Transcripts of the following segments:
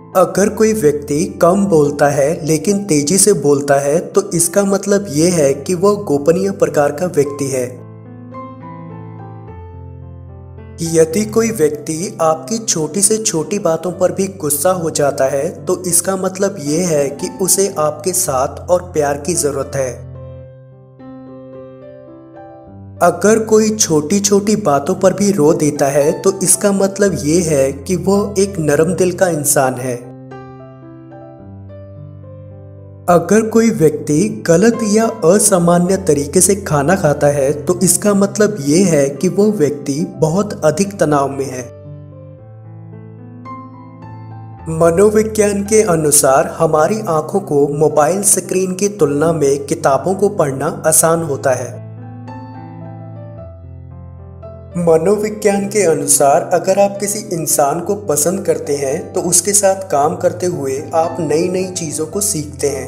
अगर कोई व्यक्ति कम बोलता है लेकिन तेजी से बोलता है तो इसका मतलब ये है कि वह गोपनीय प्रकार का व्यक्ति है। यदि कोई व्यक्ति आपकी छोटी से छोटी बातों पर भी गुस्सा हो जाता है तो इसका मतलब ये है कि उसे आपके साथ और प्यार की जरूरत है। अगर कोई छोटी छोटी बातों पर भी रो देता है तो इसका मतलब ये है कि वह एक नरम दिल का इंसान है। अगर कोई व्यक्ति गलत या असामान्य तरीके से खाना खाता है तो इसका मतलब ये है कि वह व्यक्ति बहुत अधिक तनाव में है। मनोविज्ञान के अनुसार हमारी आंखों को मोबाइल स्क्रीन की तुलना में किताबों को पढ़ना आसान होता है। मनोविज्ञान के अनुसार अगर आप किसी इंसान को पसंद करते हैं तो उसके साथ काम करते हुए आप नई नई चीजों को सीखते हैं।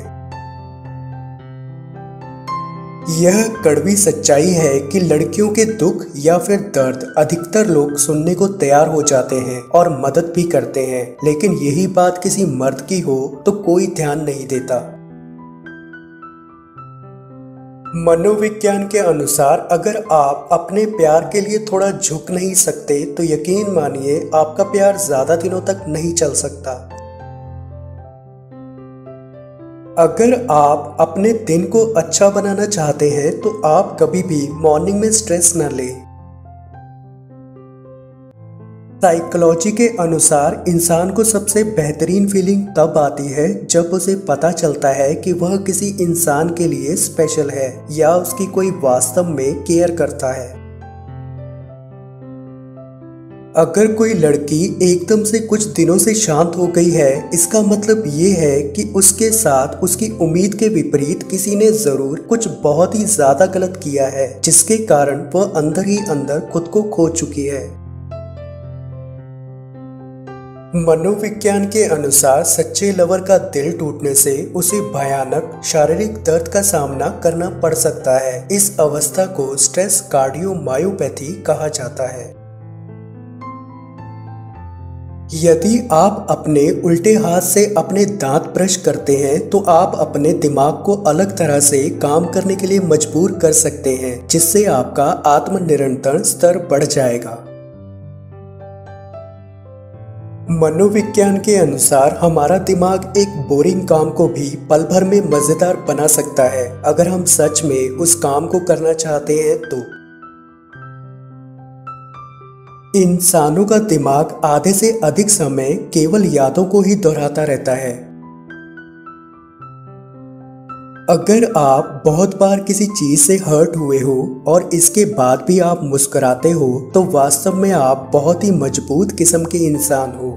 यह कड़वी सच्चाई है कि लड़कियों के दुख या फिर दर्द अधिकतर लोग सुनने को तैयार हो जाते हैं और मदद भी करते हैं, लेकिन यही बात किसी मर्द की हो तो कोई ध्यान नहीं देता। मनोविज्ञान के अनुसार अगर आप अपने प्यार के लिए थोड़ा झुक नहीं सकते तो यकीन मानिए आपका प्यार ज्यादा दिनों तक नहीं चल सकता। अगर आप अपने दिन को अच्छा बनाना चाहते हैं तो आप कभी भी मॉर्निंग में स्ट्रेस न लें। साइकोलॉजी के अनुसार इंसान को सबसे बेहतरीन फीलिंग तब आती है जब उसे पता चलता है कि वह किसी इंसान के लिए स्पेशल है या उसकी कोई वास्तव में केयर करता है। अगर कोई लड़की एकदम से कुछ दिनों से शांत हो गई है इसका मतलब ये है कि उसके साथ उसकी उम्मीद के विपरीत किसी ने जरूर कुछ बहुत ही ज्यादा गलत किया है, जिसके कारण वह अंदर ही अंदर खुद को खो चुकी है। मनोविज्ञान के अनुसार सच्चे लवर का दिल टूटने से उसे भयानक शारीरिक दर्द का सामना करना पड़ सकता है। इस अवस्था को स्ट्रेस कार्डियोमायोपैथी कहा जाता है। यदि आप अपने उल्टे हाथ से अपने दांत ब्रश करते हैं तो आप अपने दिमाग को अलग तरह से काम करने के लिए मजबूर कर सकते हैं, जिससे आपका आत्मनियंत्रण स्तर बढ़ जाएगा। मनोविज्ञान के अनुसार हमारा दिमाग एक बोरिंग काम को भी पल भर में मजेदार बना सकता है अगर हम सच में उस काम को करना चाहते हैं तो। इंसानों का दिमाग आधे से अधिक समय केवल यादों को ही दोहराता रहता है। अगर आप बहुत बार किसी चीज से हर्ट हुए हो और इसके बाद भी आप मुस्कुराते हो तो वास्तव में आप बहुत ही मजबूत किस्म के इंसान हो।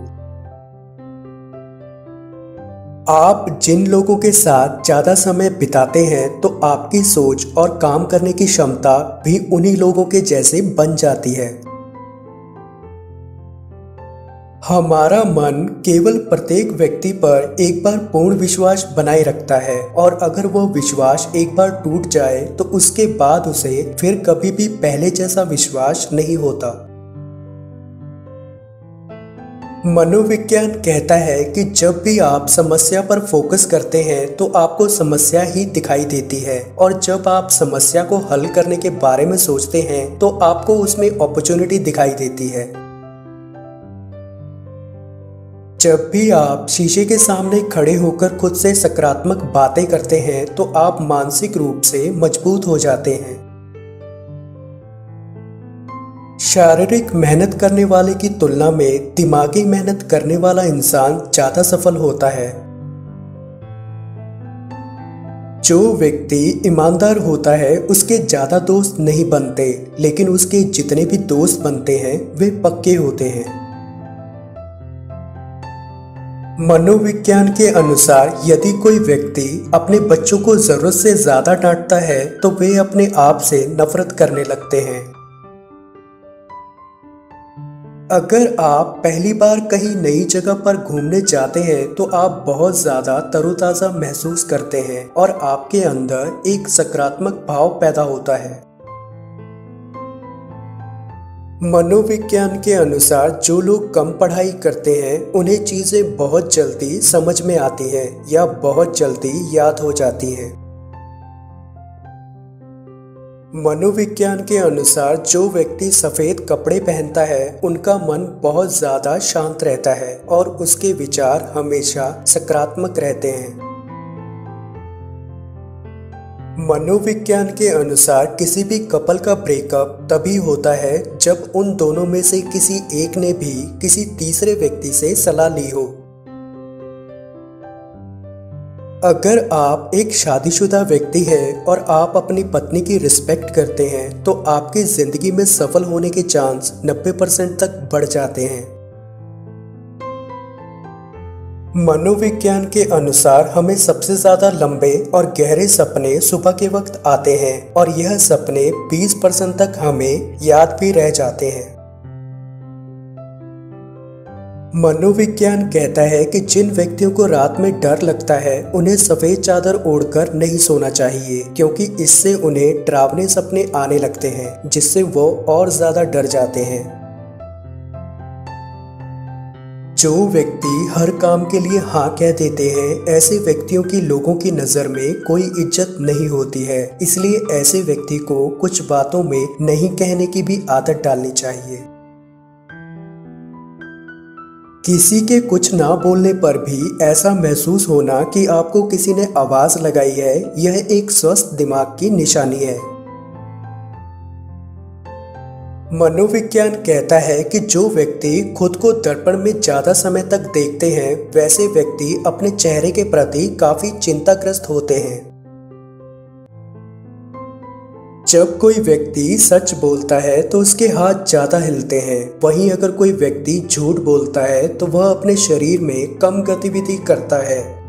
आप जिन लोगों के साथ ज्यादा समय बिताते हैं तो आपकी सोच और काम करने की क्षमता भी उन्हीं लोगों के जैसे बन जाती है। हमारा मन केवल प्रत्येक व्यक्ति पर एक बार पूर्ण विश्वास बनाए रखता है और अगर वह विश्वास एक बार टूट जाए तो उसके बाद उसे फिर कभी भी पहले जैसा विश्वास नहीं होता। मनोविज्ञान कहता है कि जब भी आप समस्या पर फोकस करते हैं तो आपको समस्या ही दिखाई देती है और जब आप समस्या को हल करने के बारे में सोचते हैं तो आपको उसमें अपॉर्चुनिटी दिखाई देती है। जब भी आप शीशे के सामने खड़े होकर खुद से सकारात्मक बातें करते हैं तो आप मानसिक रूप से मजबूत हो जाते हैं। शारीरिक मेहनत करने वाले की तुलना में दिमागी मेहनत करने वाला इंसान ज्यादा सफल होता है। जो व्यक्ति ईमानदार होता है उसके ज्यादा दोस्त नहीं बनते, लेकिन उसके जितने भी दोस्त बनते हैं वे पक्के होते हैं। मनोविज्ञान के अनुसार यदि कोई व्यक्ति अपने बच्चों को जरूरत से ज्यादा डांटता है तो वे अपने आप से नफरत करने लगते हैं। अगर आप पहली बार कहीं नई जगह पर घूमने जाते हैं तो आप बहुत ज्यादा तरोताजा महसूस करते हैं और आपके अंदर एक सकारात्मक भाव पैदा होता है। मनोविज्ञान के अनुसार जो लोग कम पढ़ाई करते हैं उन्हें चीजें बहुत जल्दी समझ में आती हैं या बहुत जल्दी याद हो जाती हैं। मनोविज्ञान के अनुसार जो व्यक्ति सफेद कपड़े पहनता है उनका मन बहुत ज्यादा शांत रहता है और उसके विचार हमेशा सकारात्मक रहते हैं। मनोविज्ञान के अनुसार किसी भी कपल का ब्रेकअप तभी होता है जब उन दोनों में से किसी एक ने भी किसी तीसरे व्यक्ति से सलाह ली हो। अगर आप एक शादीशुदा व्यक्ति हैं और आप अपनी पत्नी की रिस्पेक्ट करते हैं तो आपकी जिंदगी में सफल होने के चांस 90% तक बढ़ जाते हैं। मनोविज्ञान के अनुसार हमें सबसे ज्यादा लंबे और गहरे सपने सुबह के वक्त आते हैं और यह सपने 20% तक हमें याद भी रह जाते हैं। मनोविज्ञान कहता है कि जिन व्यक्तियों को रात में डर लगता है उन्हें सफेद चादर ओढ़कर नहीं सोना चाहिए, क्योंकि इससे उन्हें डरावने सपने आने लगते हैं जिससे वो और ज्यादा डर जाते हैं। जो व्यक्ति हर काम के लिए हाँ कह देते हैं ऐसे व्यक्तियों की लोगों की नजर में कोई इज्जत नहीं होती है, इसलिए ऐसे व्यक्ति को कुछ बातों में नहीं कहने की भी आदत डालनी चाहिए। किसी के कुछ ना बोलने पर भी ऐसा महसूस होना कि आपको किसी ने आवाज लगाई है, यह एक स्वस्थ दिमाग की निशानी है। मनोविज्ञान कहता है कि जो व्यक्ति खुद को दर्पण में ज्यादा समय तक देखते हैं वैसे व्यक्ति अपने चेहरे के प्रति काफी चिंताग्रस्त होते हैं। जब कोई व्यक्ति सच बोलता है तो उसके हाथ ज्यादा हिलते हैं, वहीं अगर कोई व्यक्ति झूठ बोलता है तो वह अपने शरीर में कम गतिविधि करता है।